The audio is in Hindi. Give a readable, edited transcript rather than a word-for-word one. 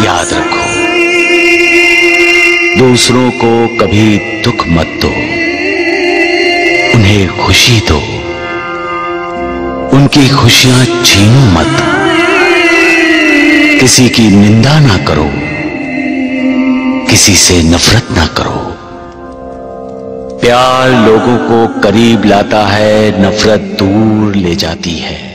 याद रखो, दूसरों को कभी दुख मत दो, उन्हें खुशी दो, उनकी खुशियां छीनो मत। किसी की निंदा ना करो, किसी से नफरत ना करो। प्यार लोगों को करीब लाता है, नफरत दूर ले जाती है।